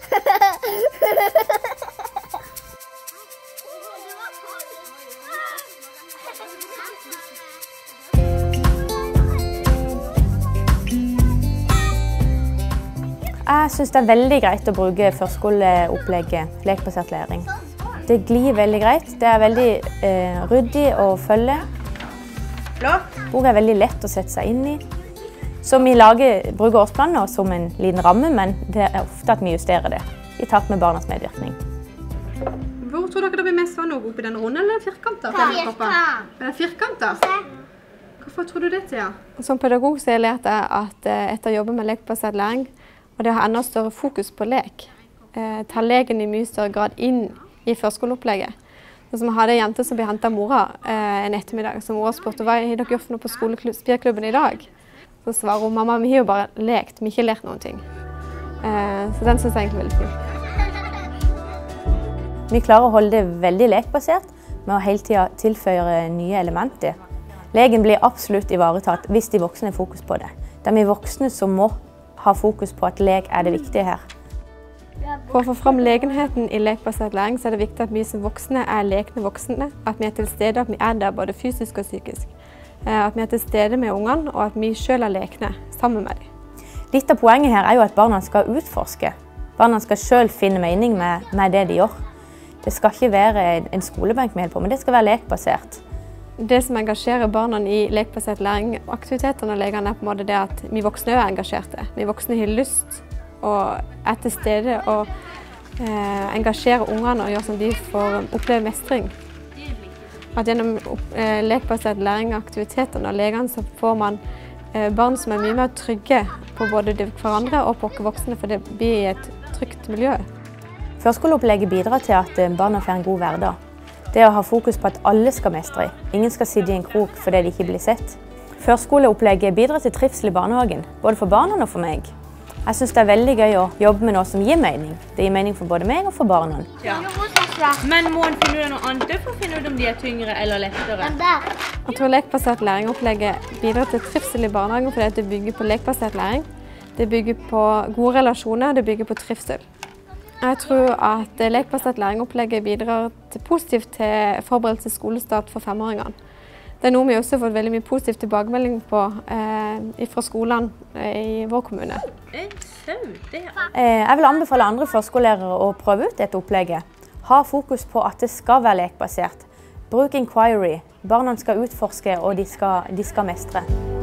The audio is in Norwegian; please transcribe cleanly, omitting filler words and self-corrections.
Jeg synes det er veldig greit å bruke førskoleopplegget lekbasert læring. Det glir veldig greit, det er veldig ryddig å følge. Ordet er veldig lett å sette seg inn i. Så vi bruker årsplaner som en liten ramme, men det er ofte at vi justerer det i takt med barnas medvirkning. Hvor tror dere det blir mest vann oppi den runde eller firkanter? Er det firkanter? Hvorfor tror du det, Thea? Som pedagog så har jeg lært at etter å jobbe med lekbasert læring, og det har enda større fokus på lek, ta leken i mye større grad inn i førskoleopplegget. Så jeg hadde en jente som ble hentet av mora en ettermiddag, som mora spurte hva har dere gjort for noe på skolespierklubben i dag? Så svarer hun, mamma, vi har jo bare lekt, vi har ikke lært noen ting. Så den synes jeg egentlig er veldig fin. Vi klarer å holde det veldig lekbasert med å hele tiden tilføye nye elementer. Leken blir absolutt ivaretatt hvis de voksne har fokus på det. Det er vi voksne som må ha fokus på at lek er det viktige her. For å få fram lekenheten i lekbasert læring så er det viktig at vi som voksne er lekne voksne. At vi er til stede, at vi er der både fysisk og psykisk. At vi er til stede med ungene, og at vi selv er lekne sammen med dem. Litt av poenget her er jo at barna skal utforske. Barna skal selv finne mening med det de gjør. Det skal ikke være en skolebenk vi holder på, men det skal være lekbasert. Det som engasjerer barna i lekbasert læring og aktivitetene og lekene er på en måte det at vi voksne er engasjerte. Vi voksne har lyst og er til stede og engasjerer ungene og gjør sånn at de får oppleve mestring. At gjennom lekbasert læring og aktivitetene og lekene så får man barn som er mye mer trygge på både hverandre og på oss voksne, for det blir et trygt miljø. Førskoleopplegget bidrar til at barna får en god hverdag. Det å ha fokus på at alle skal mestre. Ingen skal sitte i en krok fordi de ikke blir sett. Førskoleopplegget bidrar til trivsel i barnehagen, både for barna og for meg. Jeg synes det er veldig gøy å jobbe med noe som gir mening. Det gir mening for både meg og for barna. Ja. Men må en finne ut noe annet for å finne ut om de er tyngre eller lettere? Jeg tror lekbasert læringopplegget bidrar til trivsel i barnehagen fordi det bygger på lekbasert læring. Det bygger på gode relasjoner, det bygger på trivsel. Jeg tror at lekbasert læringopplegget bidrar positivt til forberedelse til skolestart for 5-åringene. Det er noe vi også har fått veldig mye positiv tilbakemelding på fra skolene i vår kommune. Jeg vil anbefale andre førskolelærere å prøve ut dette opplegget. Ha fokus på at det skal være lekbasert. Bruk inquiry. Barna skal utforske, og de skal mestre.